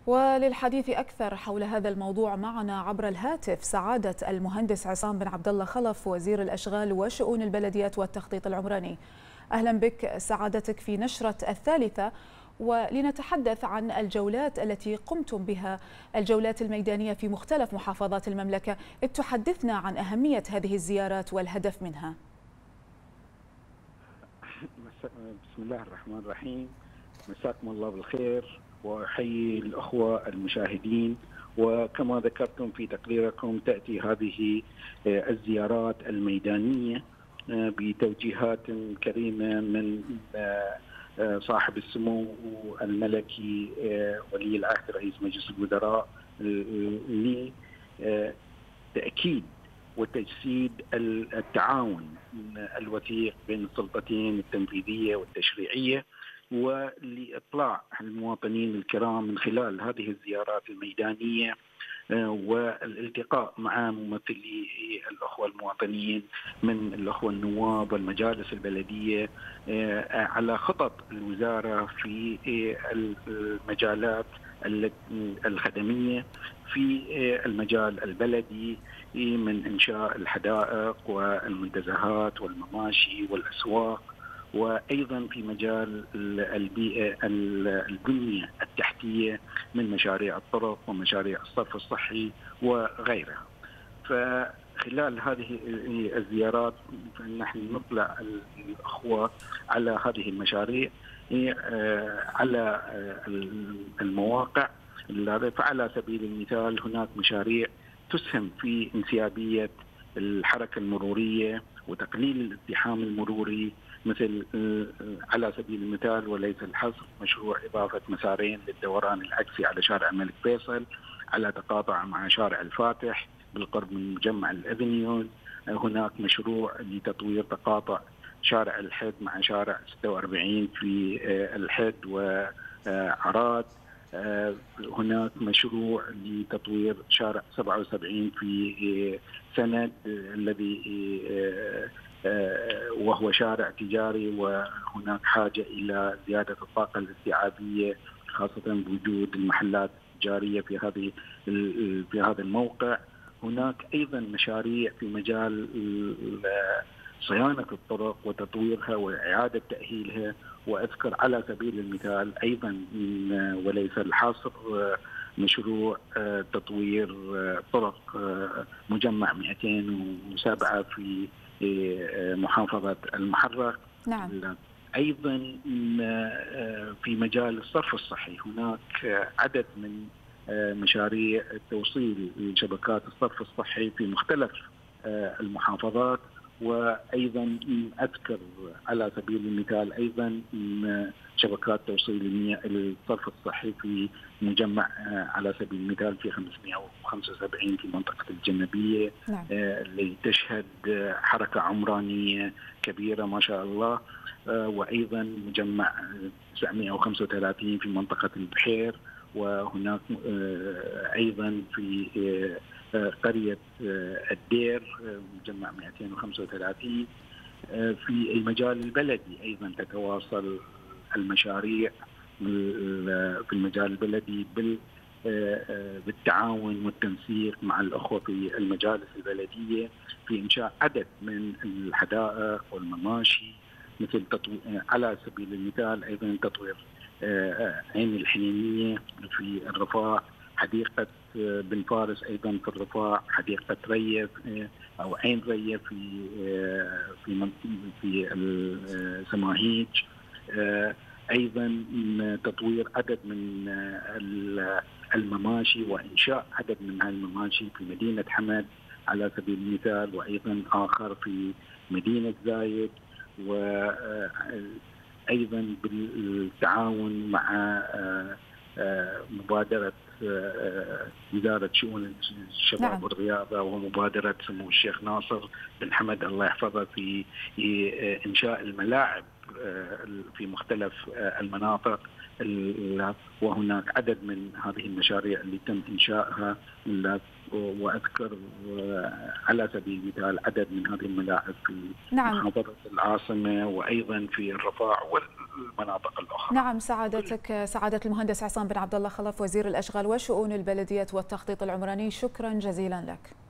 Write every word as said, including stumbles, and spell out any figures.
وللحديث أكثر حول هذا الموضوع معنا عبر الهاتف سعادة المهندس عصام بن عبد الله خلف، وزير الأشغال وشؤون البلديات والتخطيط العمراني. أهلا بك سعادتك في نشرة الثالثة، ولنتحدث عن الجولات التي قمتم بها، الجولات الميدانية في مختلف محافظات المملكة. إذ تحدثنا عن أهمية هذه الزيارات والهدف منها. بسم الله الرحمن الرحيم، مساكم الله بالخير، وأحيي الأخوة المشاهدين. وكما ذكرتم في تقريركم، تأتي هذه الزيارات الميدانية بتوجيهات كريمة من صاحب السمو الملكي ولي العهد رئيس مجلس الوزراء لتأكيد وتجسيد التعاون الوثيق بين السلطتين التنفيذية والتشريعية، ولإطلاع المواطنين الكرام من خلال هذه الزيارات الميدانية والالتقاء مع ممثلي الأخوة المواطنين من الأخوة النواب والمجالس البلدية على خطط الوزارة في المجالات الخدمية في المجال البلدي، من إنشاء الحدائق والمنتزهات والمماشي والأسواق، وأيضا في مجال البيئة البنية التحتية من مشاريع الطرق ومشاريع الصرف الصحي وغيرها. فخلال هذه الزيارات نحن نطلع الأخوة على هذه المشاريع على المواقع. فعلى سبيل المثال هناك مشاريع تسهم في انسيابية الحركة المرورية وتقليل الازدحام المروري، مثل على سبيل المثال وليس الحصر مشروع إضافة مسارين للدوران العكسي على شارع الملك فيصل على تقاطع مع شارع الفاتح بالقرب من مجمع الأفنيوز. هناك مشروع لتطوير تقاطع شارع الحد مع شارع ستة وأربعين في الحد وعراد. هناك مشروع لتطوير شارع سبعة وسبعين في سند الذي وهو شارع تجاري، وهناك حاجة إلى زيادة الطاقة الاستيعابية خاصة بوجود المحلات التجارية في هذه في هذا الموقع. هناك أيضا مشاريع في مجال صيانة الطرق وتطويرها وإعادة تأهيلها. وأذكر على سبيل المثال أيضا وليس الحصر مشروع تطوير طرق مجمع مئتين وسبعة في محافظة المحرق. نعم. أيضا في مجال الصرف الصحي هناك عدد من مشاريع توصيل شبكات الصرف الصحي في مختلف المحافظات. وأيضا أذكر على سبيل المثال أيضا شبكات توصيل المياه الصرف الصحي في مجمع على سبيل المثال في خمسمئة وخمسة وسبعين في منطقة الجنبية. نعم. اللي تشهد حركة عمرانية كبيرة ما شاء الله. وأيضا مجمع تسعمئة وخمسة وثلاثين في منطقة البحير. وهناك أيضا في قرية الدير مجمع مئتين وخمسة وثلاثين. في المجال البلدي أيضا تتواصل المشاريع في المجال البلدي بالتعاون والتنسيق مع الأخوة في المجالس البلدية في إنشاء عدد من الحدائق والمماشي، مثل تطوير على سبيل المثال أيضا تطوير عين الحنينية في الرفاع، حديقة بن فارس أيضا في الرفاع، حديقة رية أو عين رية في في في السماهيج. أيضا تطوير عدد من المماشي وإنشاء عدد من المماشي في مدينة حمد على سبيل المثال، وأيضا آخر في مدينة زايد. وأيضا بالتعاون مع مبادرة وزارة شؤون الشباب نعم. والرياضة ومبادرة سمو الشيخ ناصر بن حمد الله يحفظه في إنشاء الملاعب في مختلف المناطق. وهناك عدد من هذه المشاريع اللي تم إنشائها واذكر على سبيل المثال عدد من هذه الملاعب في نعم. محافظه العاصمه وايضا في الرفاع والمناطق الاخرى. نعم سعادتك سعاده المهندس عصام بن عبد الله خلف وزير الاشغال وشؤون البلديات والتخطيط العمراني، شكرا جزيلا لك.